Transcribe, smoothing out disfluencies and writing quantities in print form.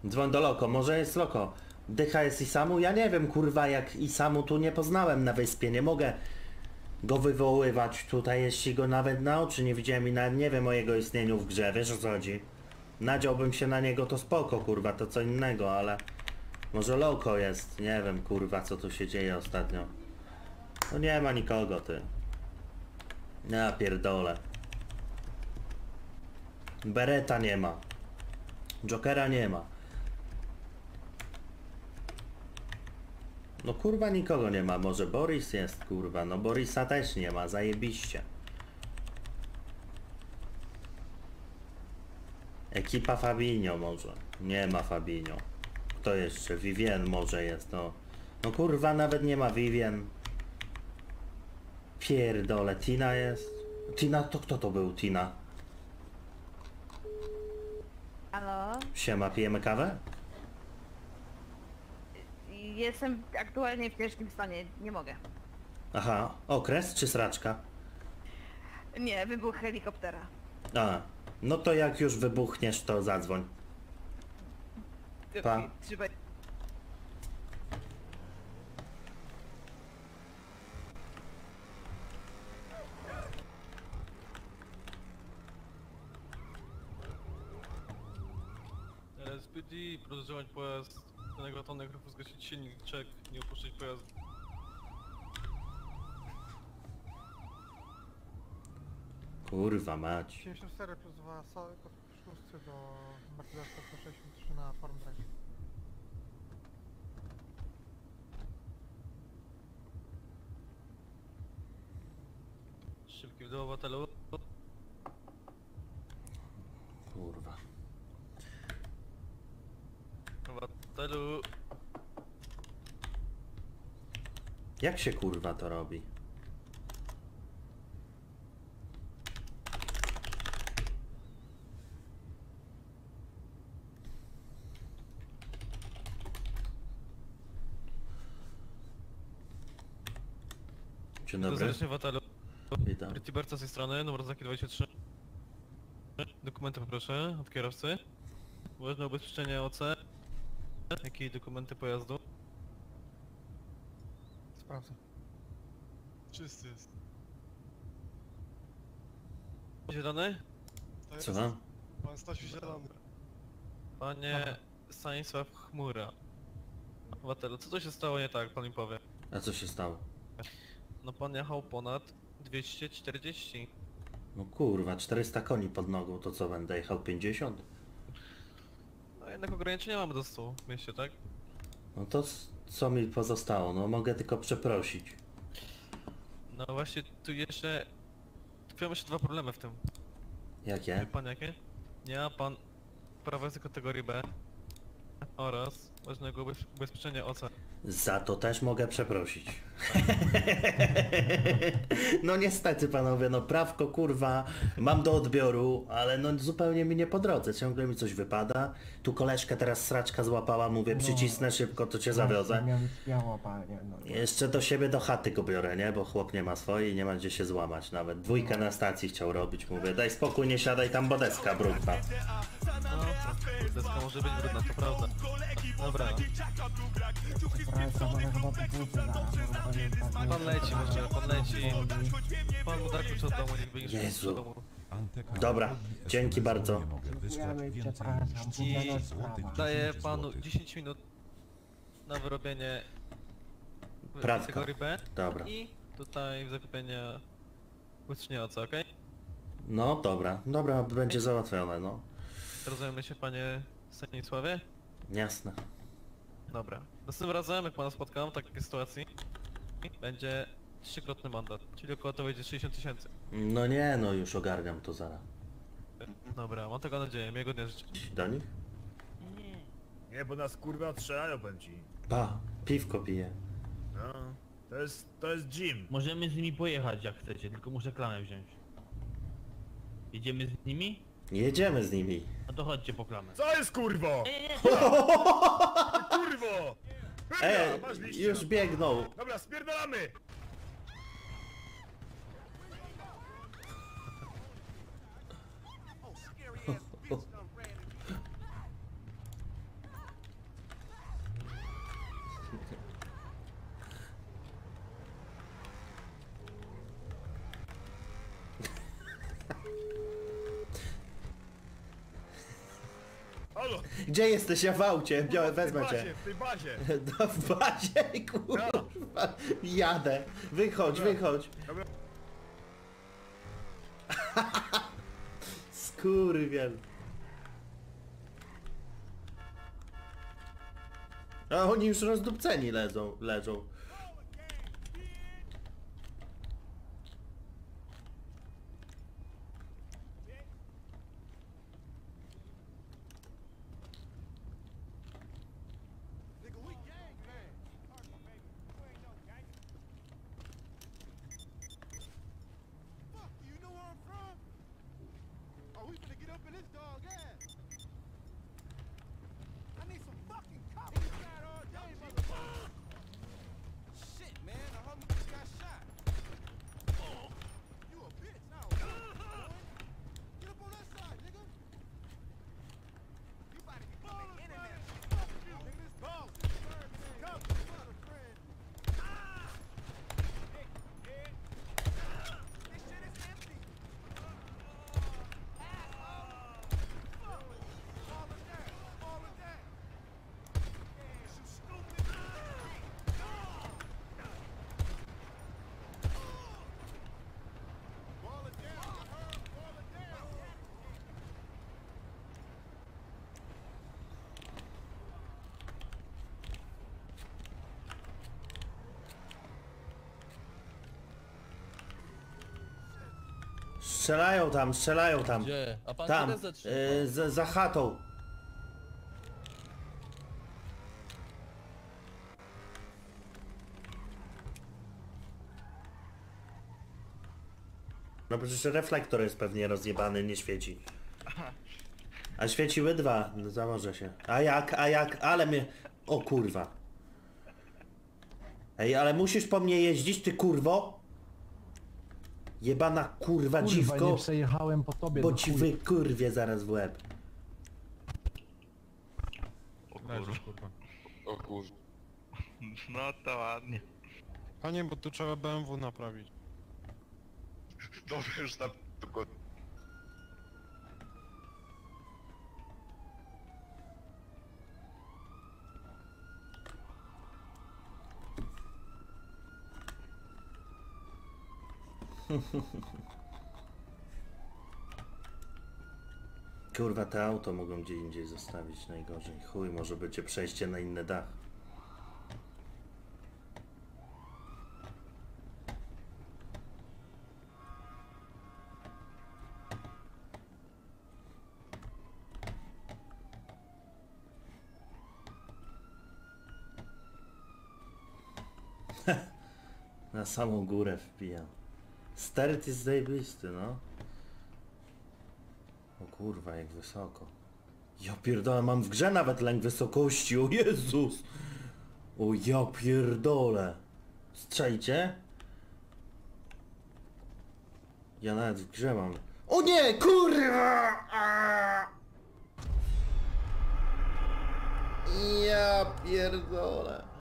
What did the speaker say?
Dzwoń do Loko, może jest Loko. Dycha jest Isamu? Ja nie wiem, kurwa, jak Isamu tu nie poznałem na wyspie, nie mogę go wywoływać tutaj, jeśli go nawet na oczy nie widziałem i nawet nie wiem o jego istnieniu w grze, wiesz o co chodzi? Nadziałbym się na niego, to spoko, kurwa, to co innego, ale... Może Loko jest, nie wiem, kurwa, co tu się dzieje ostatnio. No nie ma nikogo, ty. Ja pierdolę. Bereta nie ma. Jokera nie ma. No kurwa nikogo nie ma, może Boris jest, kurwa, no Borisa też nie ma, zajebiście. Ekipa Fabinho może. Nie ma Fabinho. Kto jeszcze? Vivien może jest, no. No kurwa nawet nie ma Vivien. Pierdole, Tina jest. Tina, to kto to był Tina? Halo? Siema, pijemy kawę? Jestem aktualnie w ciężkim stanie, nie mogę. Aha, okres czy sraczka? Nie, wybuch helikoptera. A, no to jak już wybuchniesz, to zadzwoń. Pa. Trzymaj. SPD, podejrzewać pojazd danego atonek, ruchu zgasić silnik, czek, nie opuszczać pojazdu. Kurwa mać. 74 plus 2 kod szósty do Mercedesa 163 na Farm Drive. Szybki w dół obywatelu. Kurwa. Obywatelu. Jak się kurwa to robi? Dzień dobry. Serdecznie obywatelu. Witam. Berta z tej strony, numer znaki 23. Dokumenty poproszę od kierowcy. Ważne ubezpieczenie OC. Jakie i dokumenty pojazdu? Sprawdzę. Czysty jest. Zielony? To jest Co tam? Pan Stasiu Zielony. Panie Stanisław Chmura. Obywatelu, co to się stało nie tak, pan mi powie? A co się stało? No pan jechał ponad 240. No kurwa, 400 koni pod nogą, to co będę jechał 50? No jednak ograniczenia mamy do 100 w mieście, tak? No to co mi pozostało? No mogę tylko przeprosić. No właśnie tu jeszcze... Tkwią jeszcze dwa problemy w tym. Wie Jakie? pan jakie? Nie ma pan prawa jazdy kategorii B oraz ważnego ubezpieczenia OC. Za to też mogę przeprosić. No niestety panowie, no prawko kurwa mam do odbioru, ale no zupełnie mi nie po drodze, ciągle mi coś wypada. Tu koleżkę teraz sraczka złapała, mówię przycisnę szybko, to cię zawiozę. Miałem śmiało, panie, no. Jeszcze do siebie do chaty go biorę, nie? Bo chłop nie ma swojej i nie ma gdzie się złamać nawet. Dwójkę na stacji chciał robić, mówię daj spokój, nie siadaj tam, bo deska brudna. No, deska może być brudna, to prawda. Dobra, Prasa, może chyba popłucy zaraz, no, pamiętam. pan leci może, pan leci. Pan mu da klucz od domu, niech wyjdzie Jezu. do domu. Dobra, dzięki bardzo. Dziękujemy, przepraszam, trudna sprawa. Daję panu 10 minut na wyrobienie Prawka. kategorii B Dobra. i tutaj zakupienie ubezpieczenia OC, okej? No dobra, dobra, będzie załatwione, no. Rozumiemy się panie Stanisławie? Jasne. Dobra. Następnym razem, jak pana spotkam w takiej sytuacji, będzie trzykrotny mandat, czyli około to będzie 60 000. No nie, no już ogarniam to zaraz. Dobra, mam tego nadzieję, miłego dnia życzę. Do nich? Nie, bo nas kurwa strzelają, powiem ci. Pa, piwko piję. No, to jest Jim. Możemy z nimi pojechać jak chcecie, tylko muszę klamę wziąć. Jedziemy z nimi? Jedziemy z nimi. No to chodźcie po klamę. Co jest kurwo? Kurwo! Masz liścia. Już biegną. Dobra, spierdalamy! Halo! Gdzie jesteś? Ja w aucie, wezmę cię. W tej bazie! No, w bazie, kurwa. Jadę. Wychodź, wychodź. Dobra. Skurwiel. A oni już rozdupceni leżą. Nigga, we gang, man. Fuck, you know where I'm from? Oh, we finna get up in this dog ass. I need some fucking cops inside all day, motherfucker. Shit, man, the homie just got shot. You a bitch now, boy. Get up on that side, nigga. You about to get the internet. Fuck you, nigga. This dog. Come, brother, friend. This shit is empty. Falling down. You stupid. Ball it down, you heard? Ball it down. Strzelają tam. Gdzie? A pan Tam, kiedy zatrzymał? za chatą. No przecież reflektor jest pewnie rozjebany, nie świeci. A świeciły dwa, no założę się. A jak, ale mnie... O kurwa. Ej, ale musisz po mnie jeździć, ty kurwo? Jebana kurwa Kurwa, dziwko, nie przejechałem po tobie, bo no ci chuj. wykurwię zaraz w łeb. Leżysz, kurwa. O kur... No to ładnie. Panie, bo tu trzeba BMW naprawić. Dobrze, już tam tylko... Kurwa, te auto mogą gdzie indziej zostawić najgorzej. Chuj, może będzie przejście na inny dach. Na samą górę wpijam. Stert jest zajebisty, no. O kurwa, jak wysoko. Ja pierdolę, mam w grze nawet lęk wysokości, o Jezus! O ja pierdolę. Strzelicie? Ja nawet w grze mam. O nie, kurwa! Ja pierdolę.